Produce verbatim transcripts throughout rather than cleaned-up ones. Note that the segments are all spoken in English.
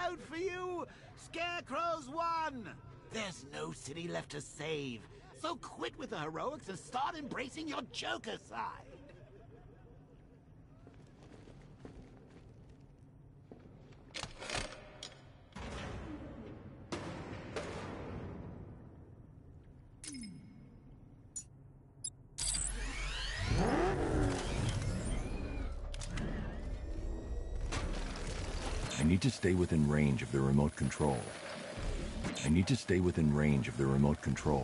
vote for you. Scarecrow's won. There's no city left to save. So quit with the heroics and start embracing your Joker side. I need to stay within range of the remote control. I need to stay within range of the remote control.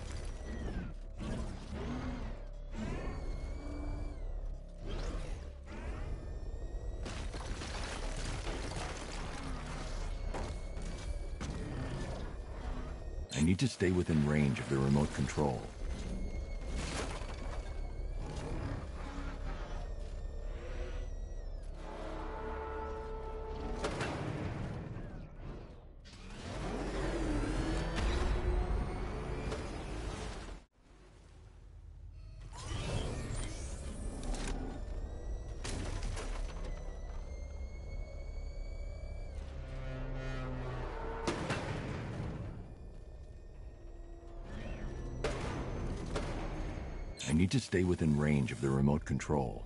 I need to stay within range of the remote control. I need to stay within range of the remote control.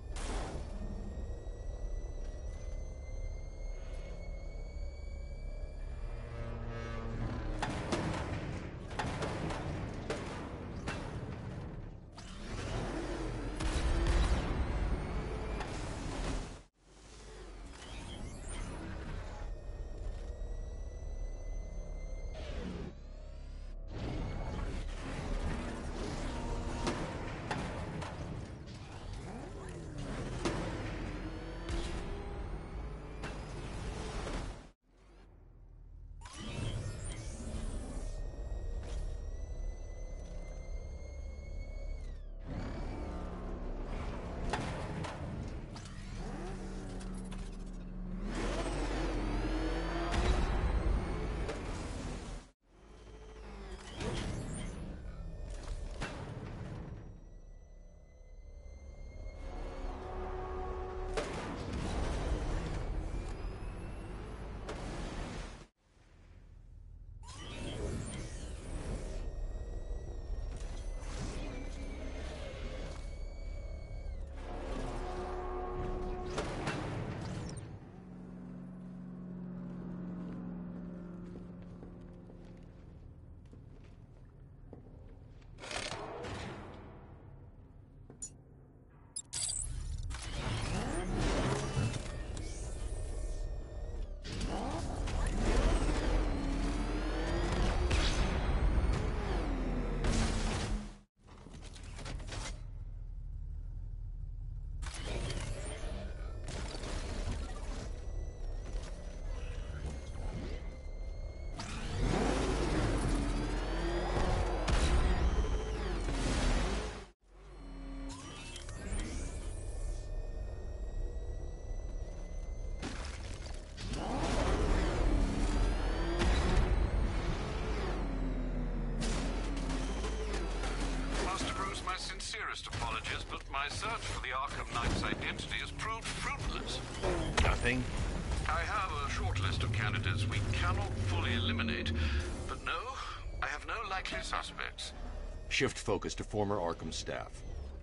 Sincerest apologies, but my search for the Arkham Knight's identity has proved fruitless. Nothing? I have a short list of candidates we cannot fully eliminate, but no, I have no likely suspects. Shift focus to former Arkham staff.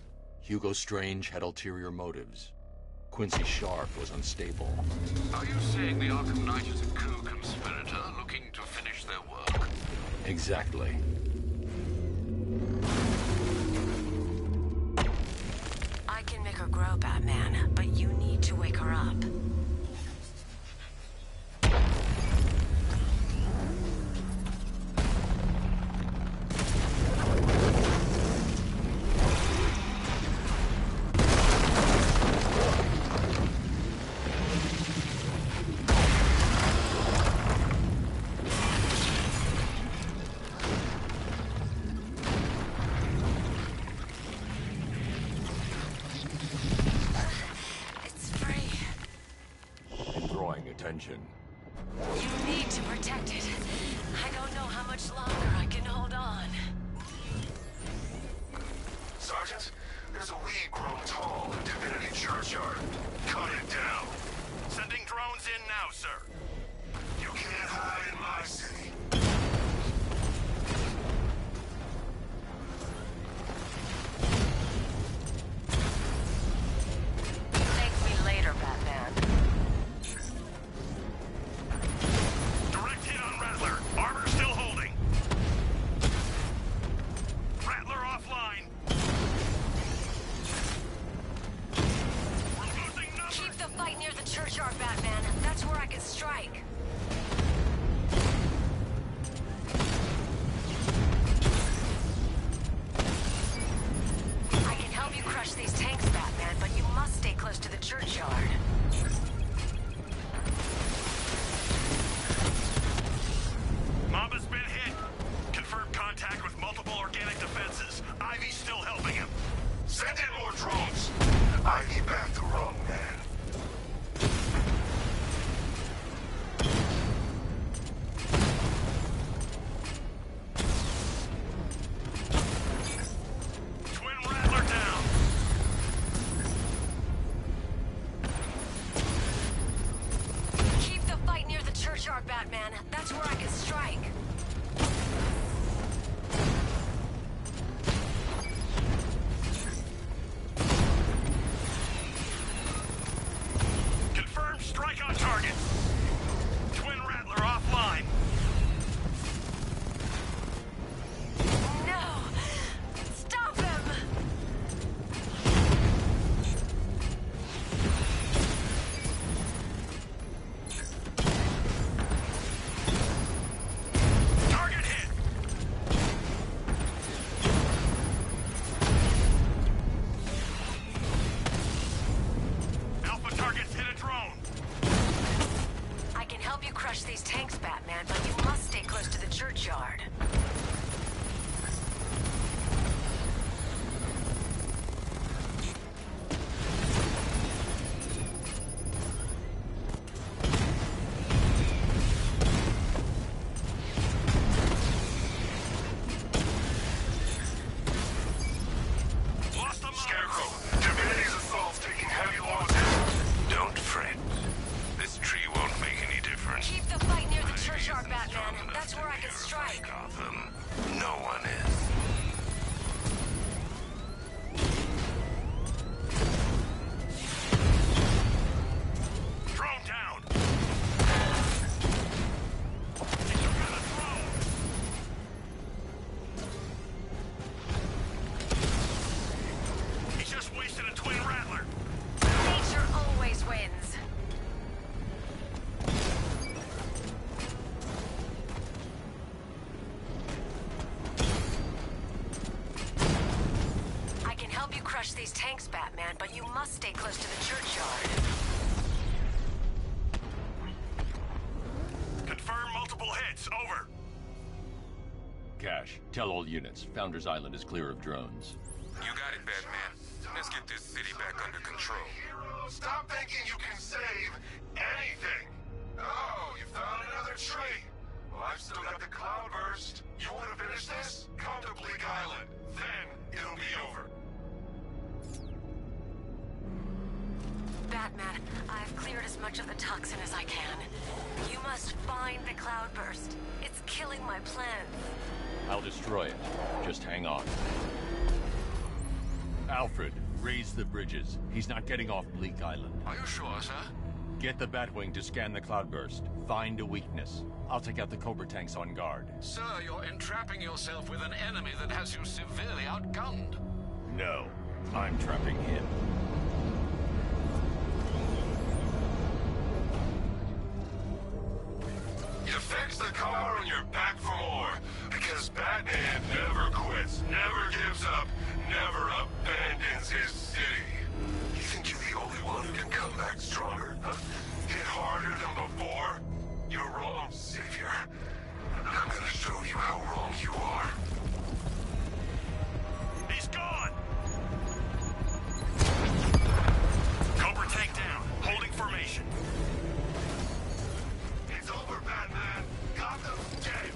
Hugo Strange had ulterior motives. Quincy Sharp was unstable. Are you saying the Arkham Knight is a coup conspirator looking to finish their work? Exactly. I can make her grow, Batman, but you need to wake her up. Attention. You need to protect it. I don't know how much longer I can hold on. Sergeant, there's a weed grown tall in Divinity Churchyard. Cut it down. Sending drones in now, sir. You can't Batman. That's where I can strike. Confirmed strike on target. Twin Rattler offline. No! Stop him! Target hit. Alpha targets hit a drone. I can help you crush these tanks, Batman, but you must stay close to the churchyard. Lost the Scarecrow, Divinity's assault's taking heavy losses. Don't fret. This tree won't make any difference. Keep the fight near the Ivy churchyard, isn't Batman. strong enough That's to where I can purify strike. Gotham. No one is. drone down. He took out a drone. He just wasted a Twin Rattler. Nature always wins. I can help you crush these tanks, Batman, but you must stay close to the churchyard. Confirm multiple hits. Over. Cash, tell all units, Founders Island is clear of drones. You got it, Batman. Let's get this city back under control. Hero, stop thinking you can save anything. Oh, you found another tree. Well, I've still got the cloudburst. You want to finish this? Come to Bleak Island. Then it'll be over. Batman, I've cleared as much of the toxin as I can. You must find the cloudburst. It's killing my plans. I'll destroy it. Just hang on. Alfred, raise the bridges. He's not getting off Bleak Island. Are you sure, sir? Get the Batwing to scan the cloudburst. Find a weakness. I'll take out the Cobra tanks on guard. Sir, you're entrapping yourself with an enemy that has you severely outgunned. No, I'm trapping him. You fix the car and you're back for more. Because Batman never quits, never gives up, never abandons his city. You think you're the only one who can come back stronger? Huh? Hit harder than before? You're wrong, Savior. I'm gonna show you how wrong you are. He's gone. Cobra tank down. Holding formation. It's over, Batman. Gotham's dead.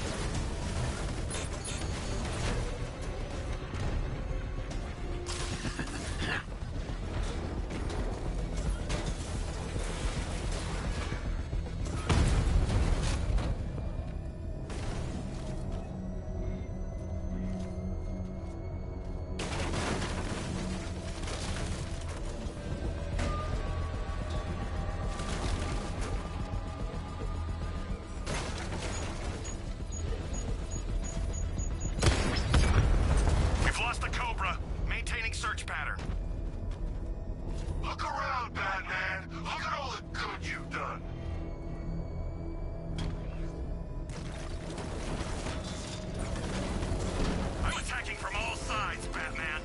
We've lost the Cobra. Maintaining search pattern. Look around, Batman. Look at all the good you've done. I'm attacking from all sides, Batman.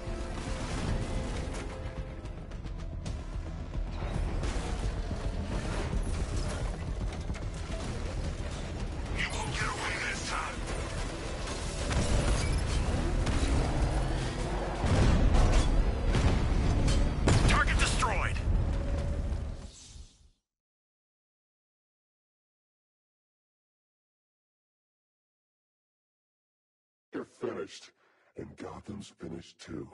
You won't get away this time. Target destroyed. You're finished, and Gotham's finished too.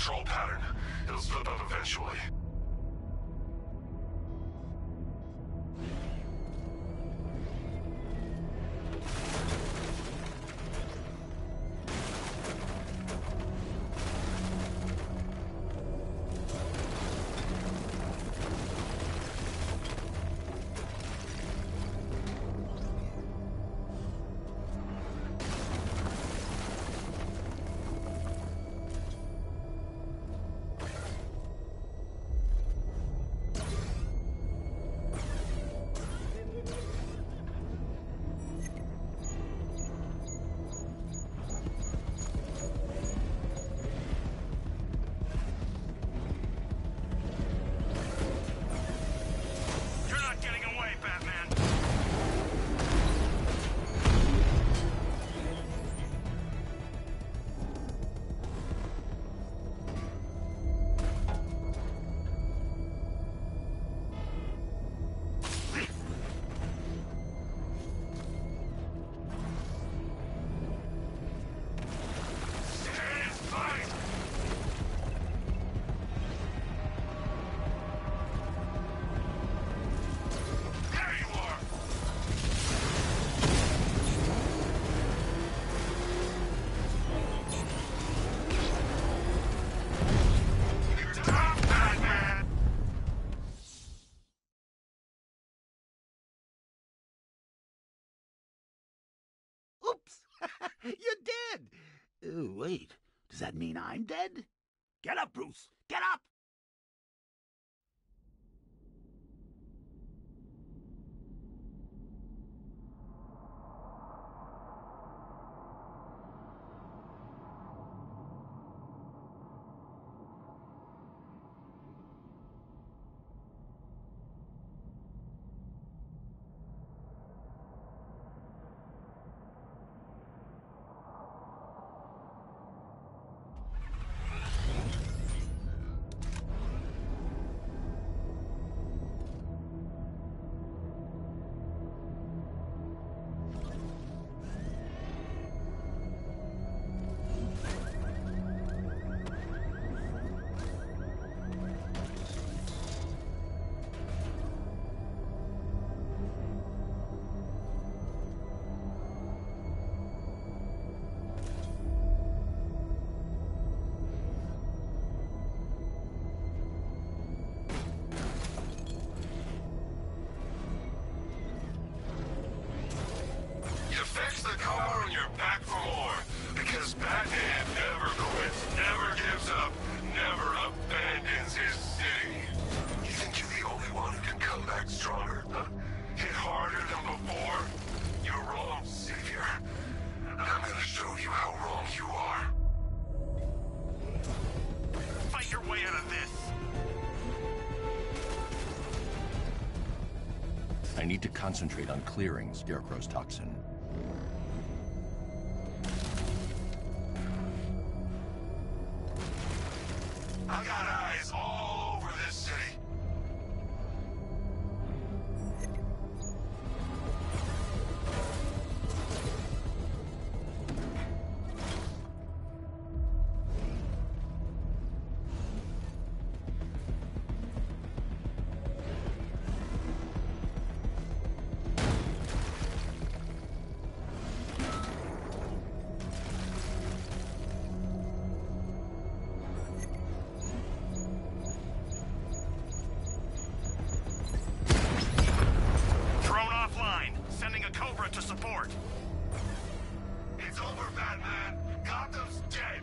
control pattern. It'll slip up eventually. Oops! You're dead! Oh, wait. Does that mean I'm dead? Get up, Bruce! Get up! Fix the car and you're back for more. Because Batman never quits, never gives up, never abandons his city. You think you're the only one who can come back stronger, huh? Hit harder than before? You're wrong, Savior. I'm gonna show you how wrong you are. Fight your way out of this. I need to concentrate on clearing Scarecrow's toxin. I got eyes all over this city. To support. It's over, Batman. Gotham's dead.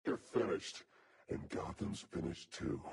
You're finished, and Gotham's finished too.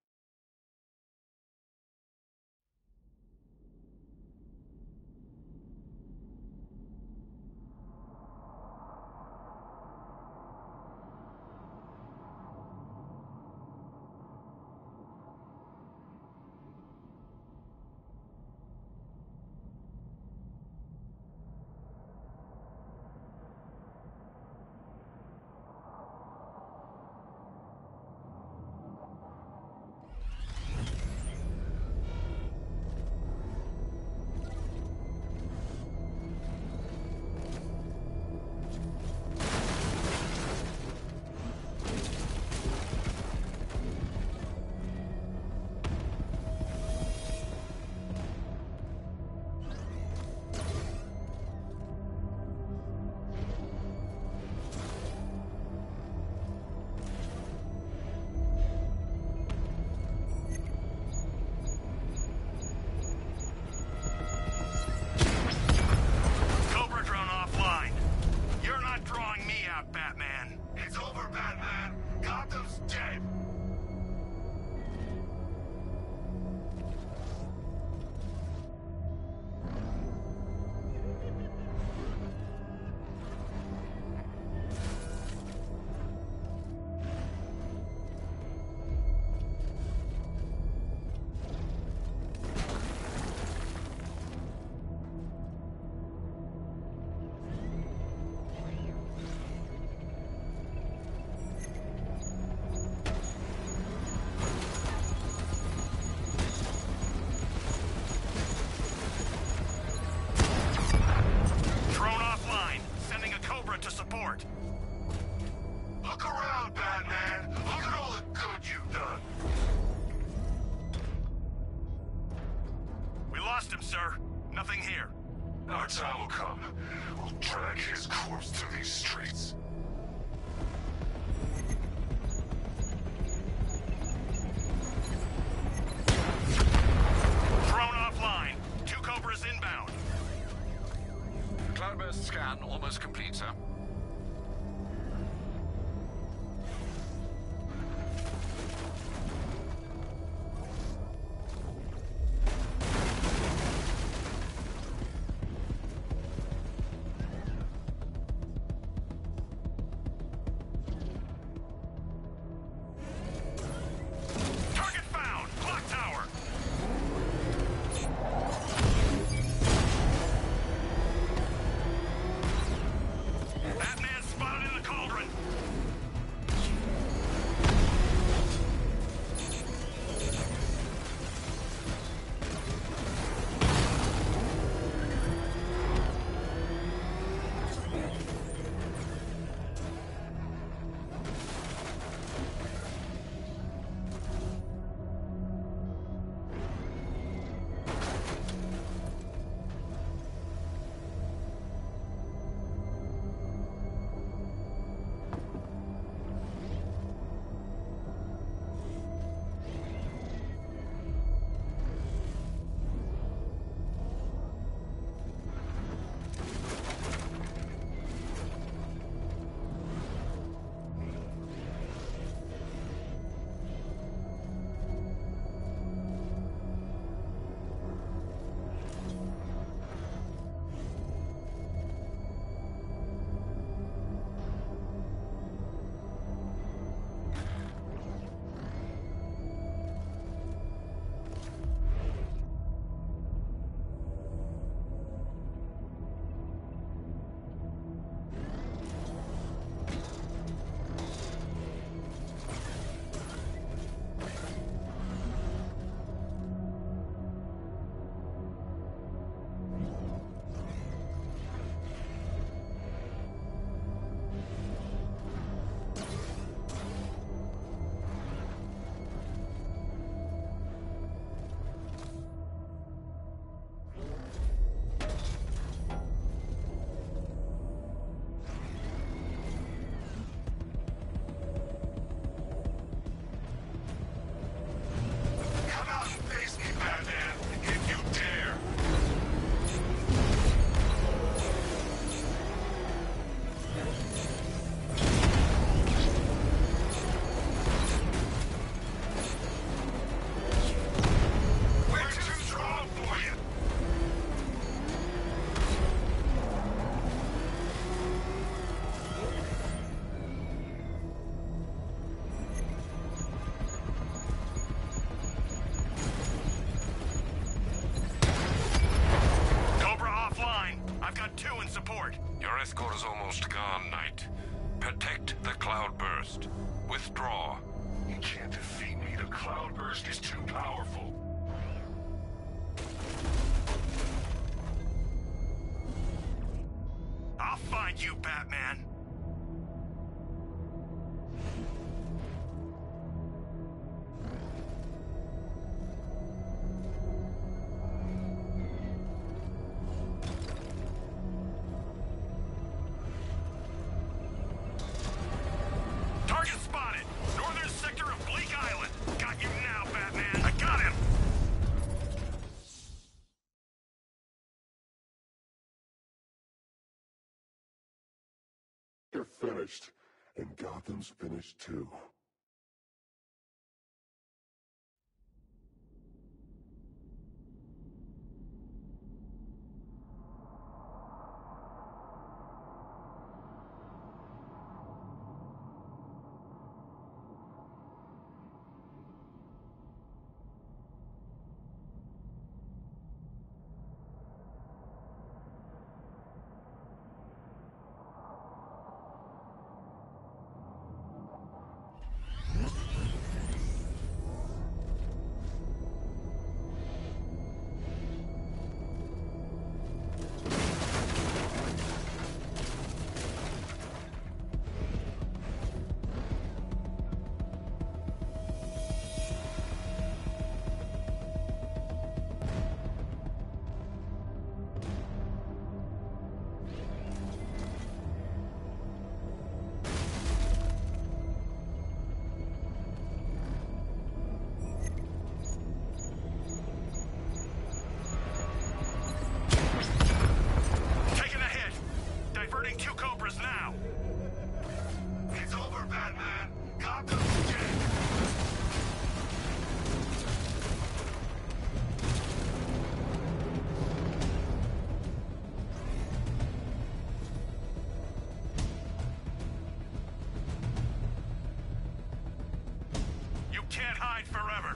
Sir, nothing here. Our time will come. We'll drag his corpse through these streets. Drone offline. Two Cobras inbound. Cloudburst scan almost complete, sir. Cloudburst. Withdraw. You can't defeat me. The Cloudburst is too powerful. I'll find you, Batman. Target spotted. Northern sector of Bleak Island. Got you now, Batman. I got him. You're finished, and Gotham's finished too. Taking a hit. Diverting two Cobras now. It's over, Batman. Gotham's dead. You can't hide forever.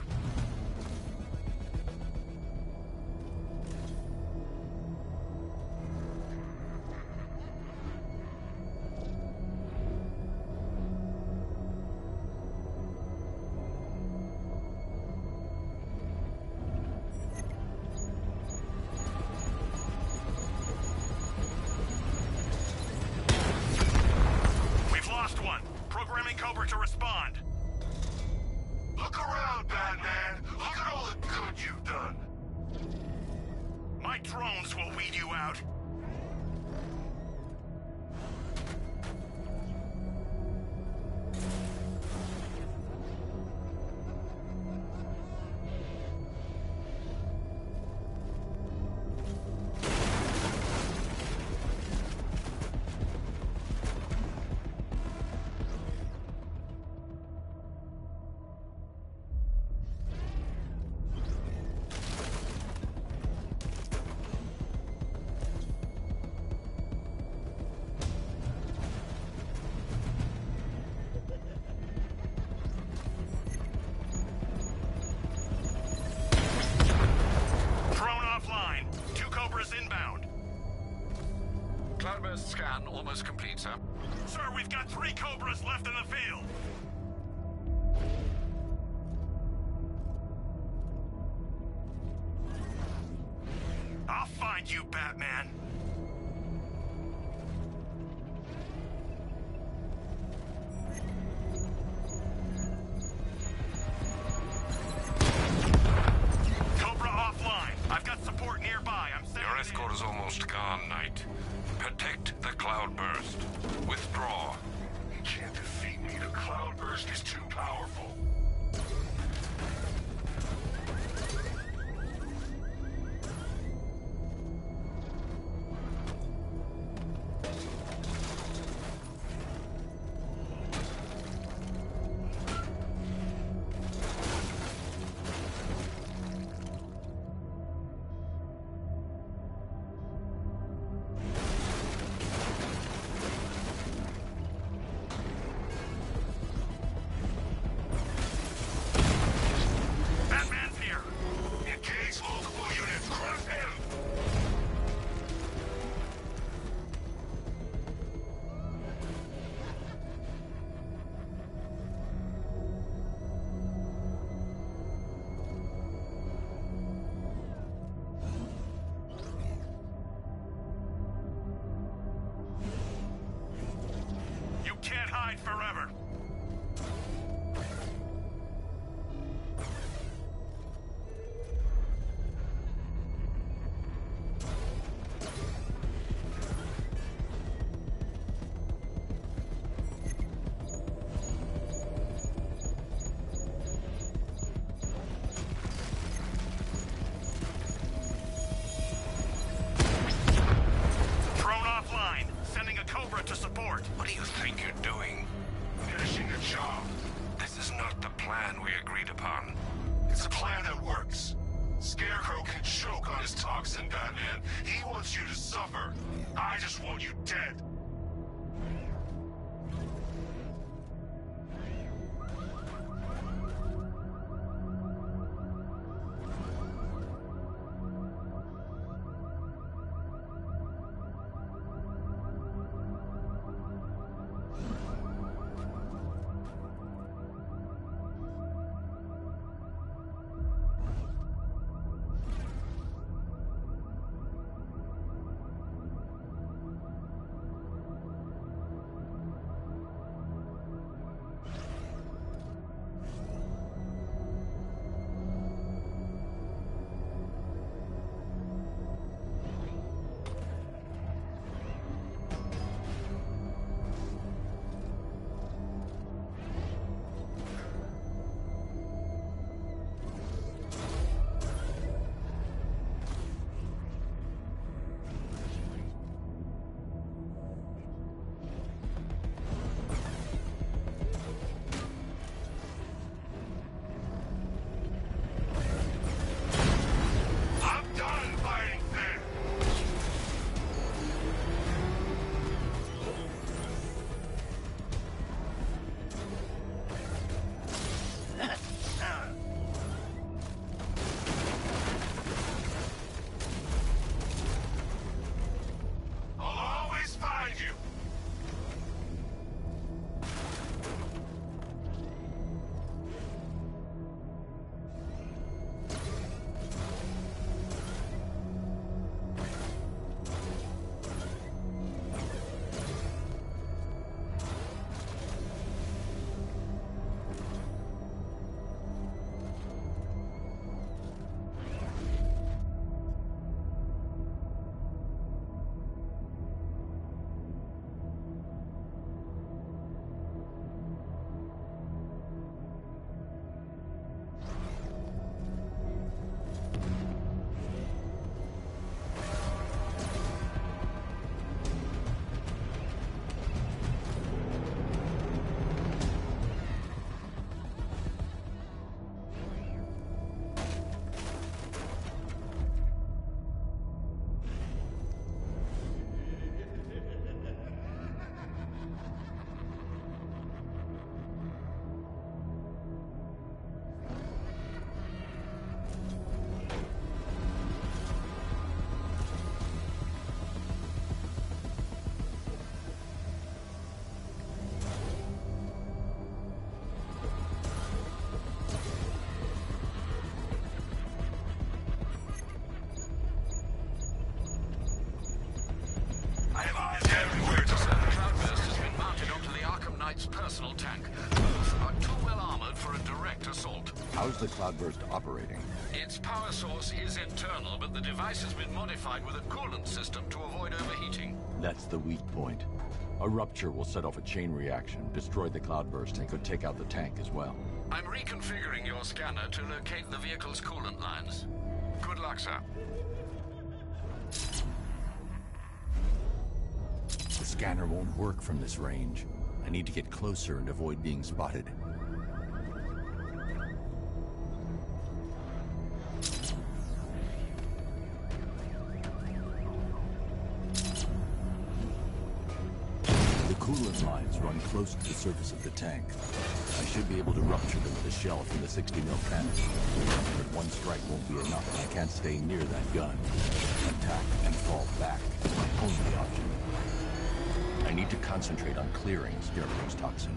We've lost one. Programming Cobra to respond. Look around, Batman. Look at all the good you've done. My drones will weed you out. Drone offline. Two Cobras inbound. Cloudburst scan almost complete, sir. Sir, we've got three Cobras left in the field. I'll find you, Batman. Cobra offline. I've got support nearby. I'm sending Your it escort in. is almost gone, Knight. Protect the Cloudburst. Withdraw. You can't defeat me. The Cloudburst is too powerful. plan we agreed upon. It's a plan that works. Scarecrow can choke on his toxin, Batman. He wants you to suffer. I just want you dead. How's the cloudburst operating? Its power source is internal, but the device has been modified with a coolant system to avoid overheating. That's the weak point. A rupture will set off a chain reaction, destroy the cloudburst, and could take out the tank as well. I'm reconfiguring your scanner to locate the vehicle's coolant lines. Good luck, sir. The scanner won't work from this range. I need to get closer and avoid being spotted. Coolant lines run close to the surface of the tank. I should be able to rupture them with a shell from the sixty mil cannon. But one strike won't be enough, and I can't stay near that gun. Attack and fall back is my only option. I need to concentrate on clearing Scarecrow's toxin.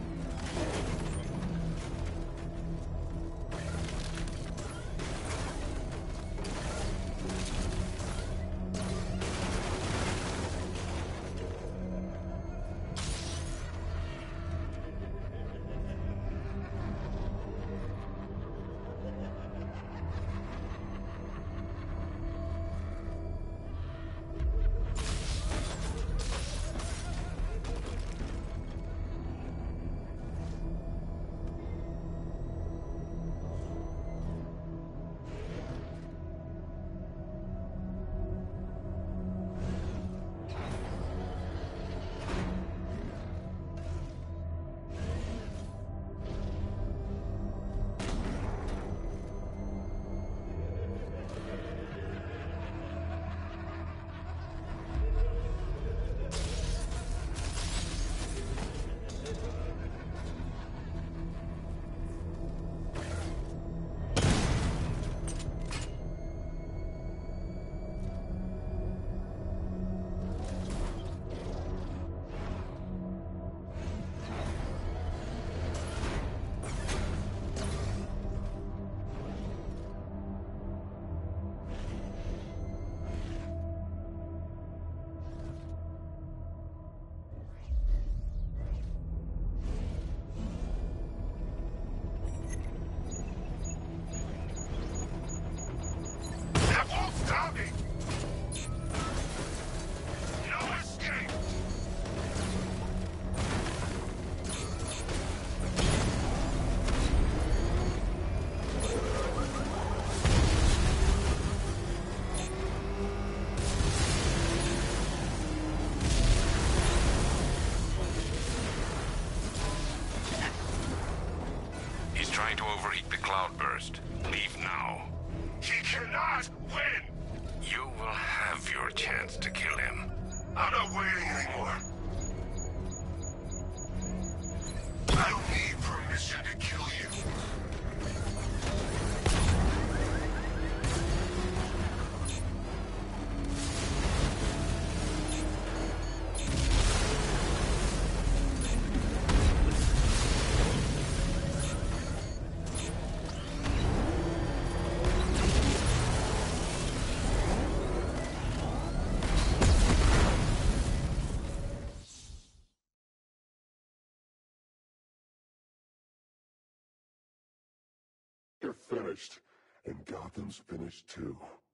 trying to overheat the cloudburst. Leave now. He cannot win! You will have your chance to kill him. I'm not waiting anymore. I don't need permission to kill you. You're finished, and Gotham's finished too.